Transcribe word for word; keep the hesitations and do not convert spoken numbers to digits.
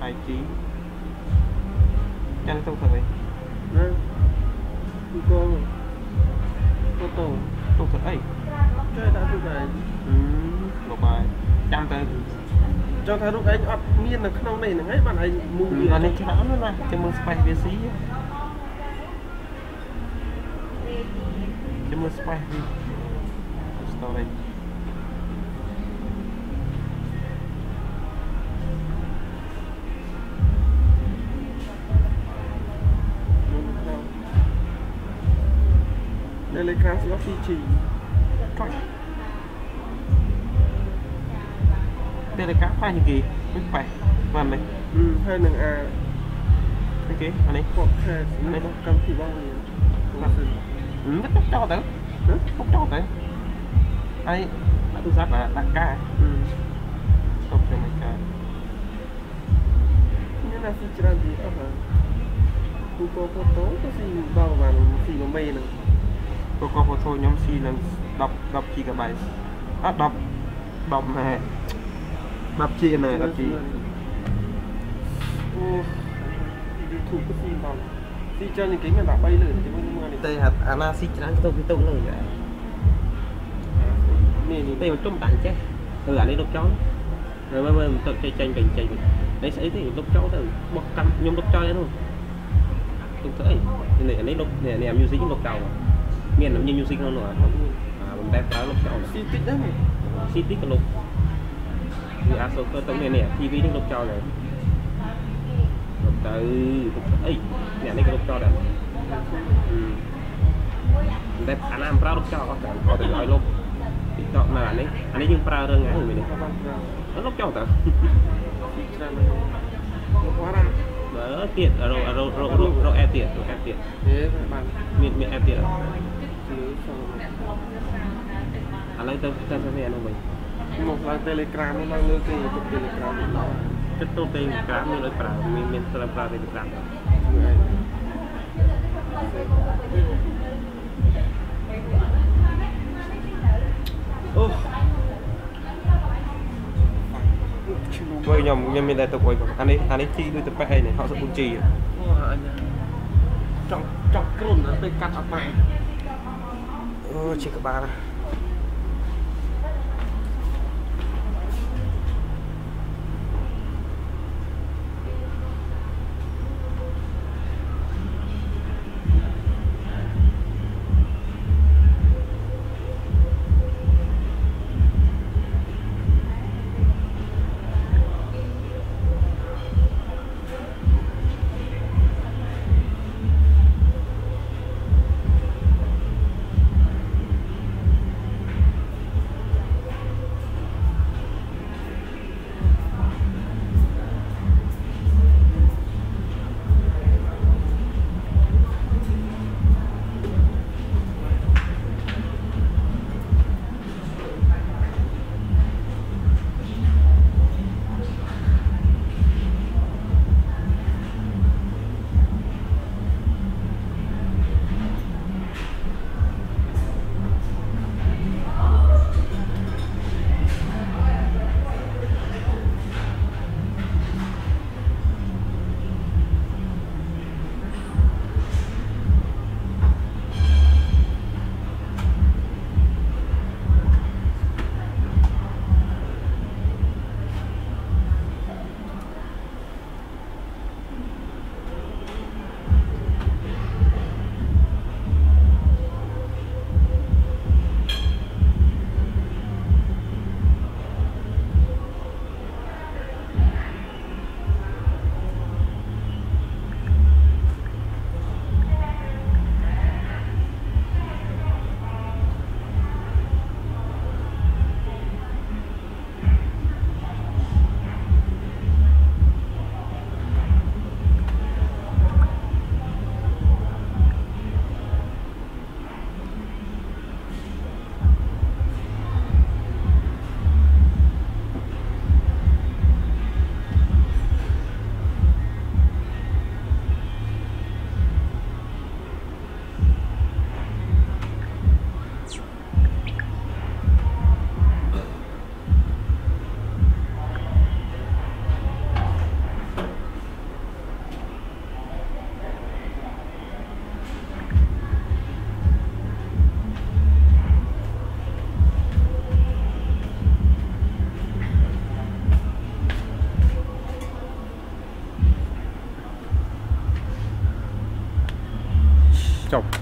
i g chẳng tôi thôi nè con cô tô tôi thật ấy chơi đã được này một bài trăm tới cho thay lúc anh ấp miên là không này là ngay bạn anh mua anh ấy chả nữa nè cho mừng spy về xí cho mừng spy đi story đây là khá sẽ phi chỉ đây là cá pha như kỳ không phải làm này ừ hay là à cái kia anh ấy hoặc là này nó cầm thì bao nhiêu ừ rất tốt cho tới tốt cho tới anh đã tôi giác là đặt cá ừ tốt cho mấy cá như là phi chỉ làm gì đó hả cô cô cô tố có gì bao vào gì mà mê này cô có photo nhóm C là đọc đọc chi cả bài à đọc đọc này đọc chi này đọc chi ô đi thủ cái gì bằng gì cho những cái mà đã bay lửa thì mới mua này đây hạt ana xích trắng cái tôi cái tôi lời vậy nè nè đây một trong bạn chứ từ anh ấy đọc chó rồi mới mới tự chơi tranh bình tranh đấy sẽ thì đọc chó từ bọc cắm nhung đọc chó đấy thôi tôi thấy này anh ấy đọc nè nè music đọc đầu miền nó như music nó nữa à mình đem tới lúc chọn xí tích đấy này xí tích cái lục thì à số cơ tổng này nè ti vi đến lúc chọn này từ ấy nè đây cái lúc chọn này đem anh em ra lúc chọn có thể gọi lúc tiktok là anh ấy anh ấy nhưng ra đơn ngắn người này nó lúc chọn tới đó tiền rồi rồi rồi rồi rồi em tiền rồi em tiền miền miền em tiền anh lấy tên tên sao vậy mình một là telegram nó mang lương tiền chụp telegram cái tôi telegram như nói pra miền miền telegram telegram ô quay nhầm nhân miền đây tôi quay anh ấy anh ấy chi đôi tập này họ sẽ buồn trì trong trong cồn nó被cắt ở mạng ừ chỉ có ba ចប់